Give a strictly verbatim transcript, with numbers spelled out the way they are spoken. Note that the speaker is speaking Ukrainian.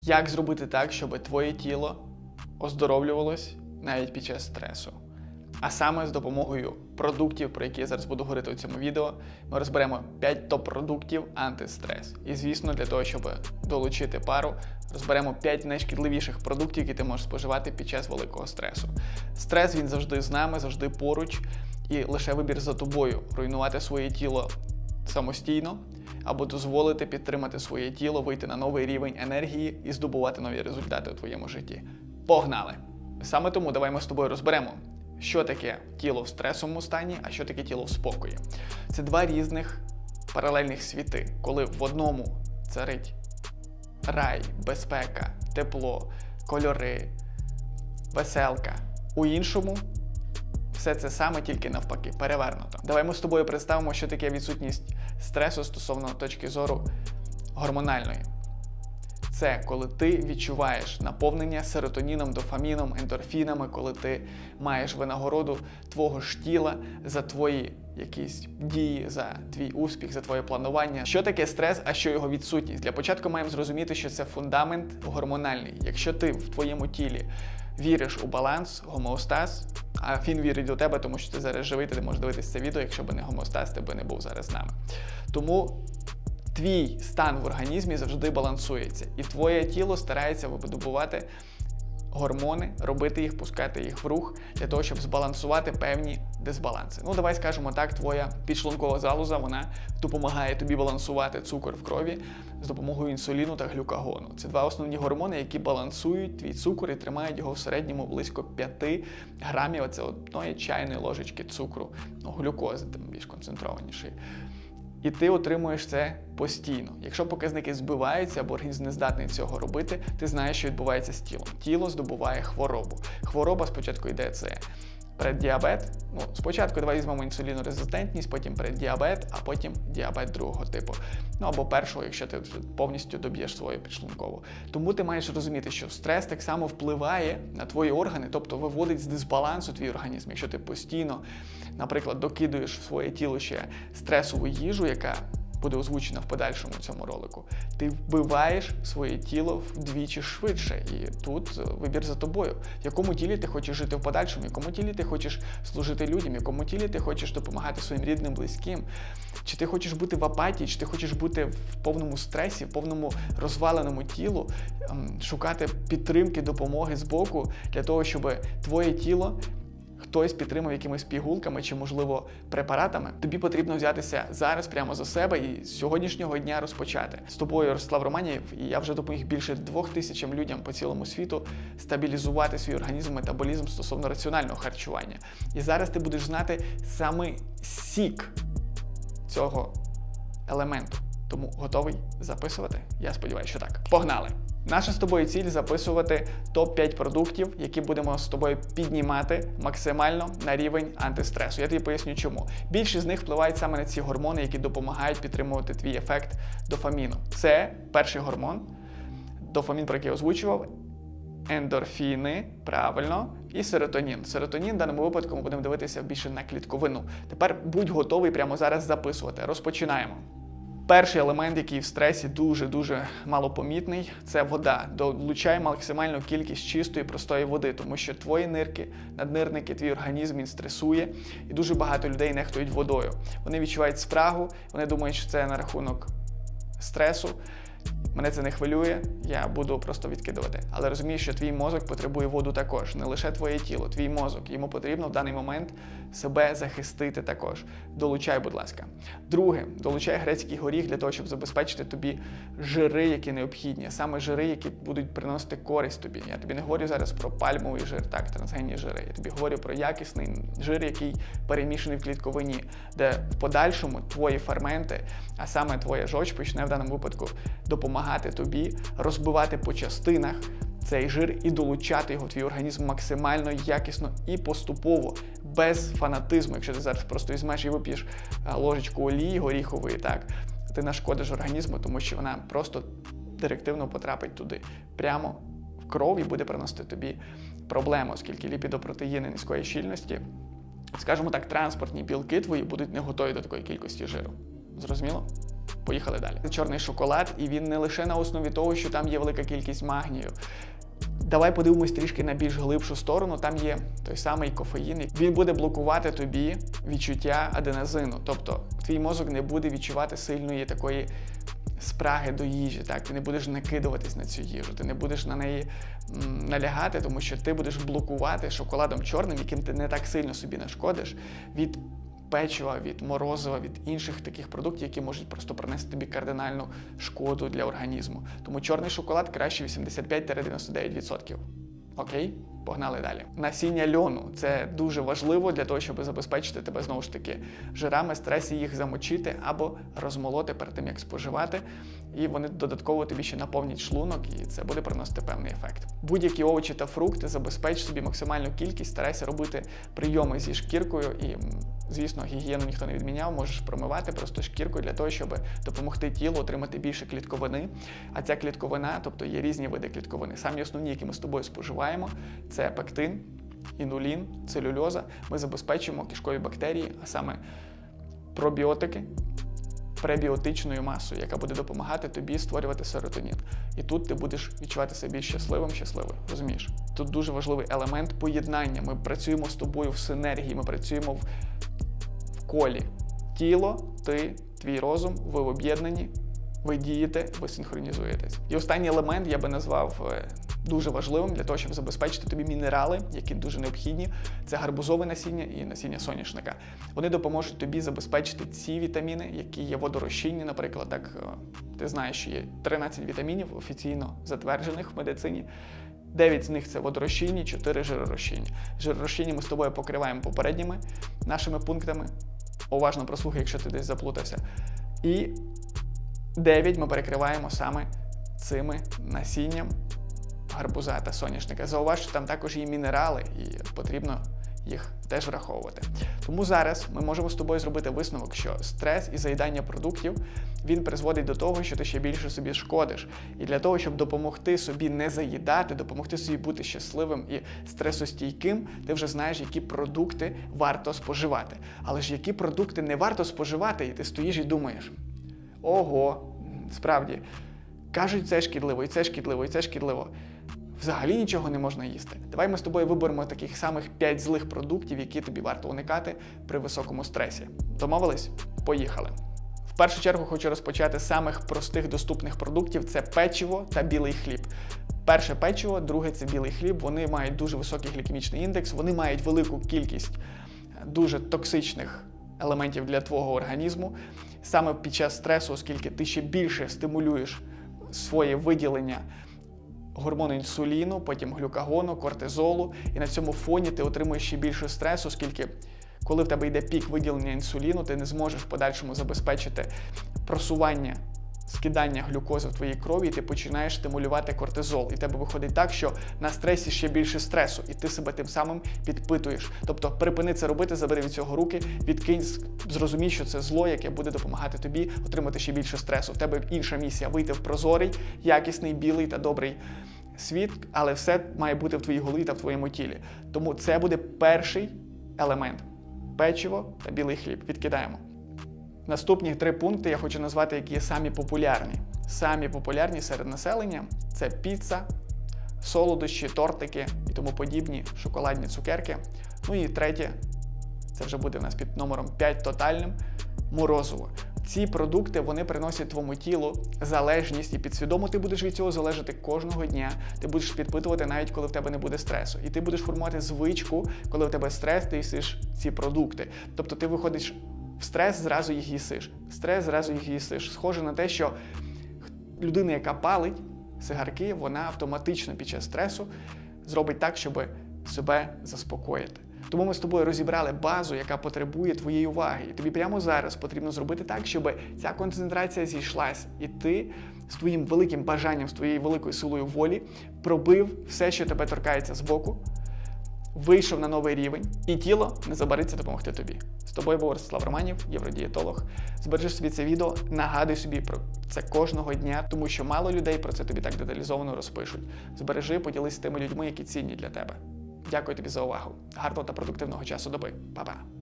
Як зробити так, щоб твоє тіло оздоровлювалось навіть під час стресу? А саме з допомогою продуктів, про які я зараз буду говорити у цьому відео, ми розберемо п'ять топ-продуктів антистрес. І, звісно, для того, щоб долучити пару, розберемо п'ять найшкідливіших продуктів, які ти можеш споживати під час великого стресу. Стрес, він завжди з нами, завжди поруч, і лише вибір за тобою – руйнувати своє тіло самостійно, або дозволити підтримати своє тіло, вийти на новий рівень енергії і здобувати нові результати у твоєму житті. Погнали! Саме тому давай ми з тобою розберемо, що таке тіло в стресовому стані, а що таке тіло в спокої. Це два різних паралельних світи, коли в одному царить рай, безпека, тепло, кольори, веселка. У іншому все це саме, тільки навпаки, перевернуто. Давай ми з тобою представимо, що таке відсутність стресу стосовно точки зору гормональної. Це коли ти відчуваєш наповнення серотоніном, дофаміном, ендорфінами, коли ти маєш винагороду твого ж тіла за твої якісь дії, за твій успіх, за твоє планування. Що таке стрес, а що його відсутність? Для початку маємо зрозуміти, що це фундамент гормональний. Якщо ти в твоєму тілі віриш у баланс, гомеостаз, а він вірить у тебе, тому що ти зараз живий, ти не можеш дивитися це відео, якщо б не гомеостаз, ти б не був зараз з нами. Тому твій стан в організмі завжди балансується, і твоє тіло старається видобувати гормони, робити їх, пускати їх в рух, для того, щоб збалансувати певні дисбаланси. Ну, давай скажемо так, твоя підшлункова залоза, вона допомагає тобі балансувати цукор в крові з допомогою інсуліну та глюкагону. Це два основні гормони, які балансують твій цукор і тримають його в середньому близько п'яти грамів, це одної чайної ложечки цукру, ну, глюкози, там більш концентрованіший. І ти отримуєш це постійно. Якщо показники збиваються або організм не здатний цього робити, ти знаєш, що відбувається з тілом. Тіло здобуває хворобу. Хвороба спочатку йде це преддіабет. Ну, спочатку давай візьмемо інсулінорезистентність, потім преддіабет, а потім діабет другого типу. Ну або першого, якщо ти повністю доб'єш свою підшлункову. Тому ти маєш розуміти, що стрес так само впливає на твої органи, тобто виводить з дисбалансу твій організм. Якщо ти постійно, наприклад, докидуєш в своє тіло ще стресову їжу, яка буде озвучена в подальшому цьому ролику, ти вбиваєш своє тіло вдвічі швидше. І тут вибір за тобою. В якому тілі ти хочеш жити в подальшому, в якому тілі ти хочеш служити людям, в якому тілі ти хочеш допомагати своїм рідним, близьким. Чи ти хочеш бути в апатії, чи ти хочеш бути в повному стресі, в повному розваленому тілу, шукати підтримки, допомоги з боку, для того, щоб твоє тіло хтось підтримав якимись пігулками чи, можливо, препаратами. Тобі потрібно взятися зараз прямо за себе і з сьогоднішнього дня розпочати. З тобою Ростислав Романів, і я вже допоміг більше двох тисячам людям по цілому світу стабілізувати свій організм, метаболізм стосовно раціонального харчування. І зараз ти будеш знати саме сік цього елементу. Тому готовий записувати? Я сподіваюся, що так. Погнали! Наша з тобою ціль – записувати топ п'ять продуктів, які будемо з тобою піднімати максимально на рівень антистресу. Я тобі поясню чому. Більшість з них впливають саме на ці гормони, які допомагають підтримувати твій ефект дофаміну. Це перший гормон, дофамін, про який я озвучував, ендорфіни, правильно, і серотонін. Серотонін в даному випадку ми будемо дивитися більше на клітковину. Тепер будь готовий прямо зараз записувати. Розпочинаємо. Перший елемент, який в стресі дуже-дуже малопомітний, це вода. Долучай максимальну кількість чистої, простої води, тому що твої нирки, наднирники, твій організм, він стресує, і дуже багато людей нехтують водою. Вони відчувають спрагу, вони думають, що це на рахунок стресу. Мене це не хвилює, я буду просто відкидувати. Але розумій, що твій мозок потребує воду також, не лише твоє тіло, твій мозок. Йому потрібно в даний момент себе захистити також. Долучай, будь ласка. Друге, долучай грецький горіх для того, щоб забезпечити тобі жири, які необхідні. Саме жири, які будуть приносити користь тобі. Я тобі не говорю зараз про пальмовий жир, так, трансгенні жири. Я тобі говорю про якісний жир, який перемішаний в клітковині, де в подальшому твої ферменти, а саме твоя жовч почне в даному випадку допомагати тобі розбивати по частинах цей жир і долучати його в твій організм максимально якісно і поступово, без фанатизму. Якщо ти зараз просто візьмеш і вип'єш ложечку олії горіхової, так, ти нашкодиш організму, тому що вона просто директивно потрапить туди, прямо в кров і буде приносити тобі проблему, оскільки ліпідопротеїни низької щільності, скажімо так, транспортні білки твої будуть не готові до такої кількості жиру. Зрозуміло? Поїхали далі. Це чорний шоколад, і він не лише на основі того, що там є велика кількість магнію. Давай подивимось трішки на більш глибшу сторону. Там є той самий кофеїн. Він буде блокувати тобі відчуття аденозину. Тобто твій мозок не буде відчувати сильної такої спраги до їжі. Так? Ти не будеш накидуватись на цю їжу, ти не будеш на неї м, налягати, тому що ти будеш блокувати шоколадом чорним, яким ти не так сильно собі нашкодиш, від печива, від морозива, від інших таких продуктів, які можуть просто принести тобі кардинальну шкоду для організму. Тому чорний шоколад краще вісімдесят п'ять до дев'яноста дев'яти відсотків. Окей? Погнали далі. Насіння льону. Це дуже важливо для того, щоб забезпечити тебе, знову ж таки, жирами, стресі, їх замочити або розмолоти перед тим, як споживати. І вони додатково тобі ще наповнять шлунок, і це буде приносити певний ефект. Будь-які овочі та фрукти забезпеч собі максимальну кількість, старайся робити прийоми зі шкіркою. І, звісно, гігієну ніхто не відміняв, можеш промивати просто шкіркою для того, щоб допомогти тілу отримати більше клітковини. А ця клітковина, тобто є різні види клітковини. Самі основні, які ми з тобою споживаємо, це пектин, інулін, целюльоза. Ми забезпечуємо кишкові бактерії, а саме пробіотики, пребіотичною масою, яка буде допомагати тобі створювати серотонін. І тут ти будеш відчувати себе більш щасливим, щасливим. Розумієш? Тут дуже важливий елемент поєднання. Ми працюємо з тобою в синергії, ми працюємо в, в колі. Тіло, ти, твій розум, ви в об'єднанні, ви дієте, ви синхронізуєтесь. І останній елемент я би назвав дуже важливим для того, щоб забезпечити тобі мінерали, які дуже необхідні. Це гарбузове насіння і насіння соняшника. Вони допоможуть тобі забезпечити ці вітаміни, які є водорозчинні, наприклад. Так, ти знаєш, що є тринадцять вітамінів офіційно затверджених в медицині. дев'ять з них це водорозчинні, чотири жиророзчинні. Жиророзчинні ми з тобою покриваємо попередніми нашими пунктами. Уважно прослухай, якщо ти десь заплутався. І дев'ять ми перекриваємо саме цими насінням гарбуза та соняшника. Зауваж, що там також є мінерали, і потрібно їх теж враховувати. Тому зараз ми можемо з тобою зробити висновок, що стрес і заїдання продуктів, він призводить до того, що ти ще більше собі шкодиш. І для того, щоб допомогти собі не заїдати, допомогти собі бути щасливим і стресостійким, ти вже знаєш, які продукти варто споживати. Але ж які продукти не варто споживати, і ти стоїш і думаєш: ого, справді, кажуть, це шкідливо, і це шкідливо, і це шкідливо. Взагалі нічого не можна їсти. Давай ми з тобою виберемо таких самих п'ять злих продуктів, які тобі варто уникати при високому стресі. Домовились? Поїхали. В першу чергу хочу розпочати з самих простих доступних продуктів – це печиво та білий хліб. Перше печиво, друге – це білий хліб. Вони мають дуже високий глікемічний індекс, вони мають велику кількість дуже токсичних елементів для твого організму. Саме під час стресу, оскільки ти ще більше стимулюєш своє виділення гормону інсуліну, потім глюкагону, кортизолу, і на цьому фоні ти отримуєш ще більше стресу, оскільки коли в тебе йде пік виділення інсуліну, ти не зможеш в подальшому забезпечити просування, скидання глюкози в твоїй крові, і ти починаєш стимулювати кортизол. І в тебе виходить так, що на стресі ще більше стресу, і ти себе тим самим підпитуєш. Тобто припини це робити, забери від цього руки, відкинь, зрозумій, що це зло, яке буде допомагати тобі отримати ще більше стресу. В тебе інша місія – вийти в прозорий, якісний, білий та добрий світ, але все має бути в твоїй голові та в твоєму тілі. Тому це буде перший елемент – печиво та білий хліб. Відкидаємо. Наступні три пункти я хочу назвати, які є самі популярні. Самі популярні серед населення – це піца, солодощі, тортики і тому подібні шоколадні цукерки. Ну і третє, це вже буде в нас під номером п'ять тотальним – морозиво. Ці продукти, вони приносять твоєму тілу залежність, і підсвідомо ти будеш від цього залежати кожного дня. Ти будеш підпитувати навіть, коли в тебе не буде стресу. І ти будеш формувати звичку, коли в тебе стрес, ти їсиш ці продукти. Тобто ти виходиш в стрес, зразу їх їсиш. Стрес, зразу їх їсиш. Схоже на те, що людина, яка палить цигарки, вона автоматично під час стресу зробить так, щоб себе заспокоїти. Тому ми з тобою розібрали базу, яка потребує твоєї уваги. І тобі прямо зараз потрібно зробити так, щоб ця концентрація зійшлась. І ти з твоїм великим бажанням, з твоєю великою силою волі пробив все, що тебе торкається збоку, вийшов на новий рівень, і тіло не забариться допомогти тобі. З тобою був Ростислав Романів, євродієтолог. Збережи собі це відео, нагадуй собі про це кожного дня, тому що мало людей про це тобі так деталізовано розпишуть. Збережи, поділись з тими людьми, які цінні для тебе. Дякую тобі за увагу. Гарного та продуктивного часу доби. Па-па.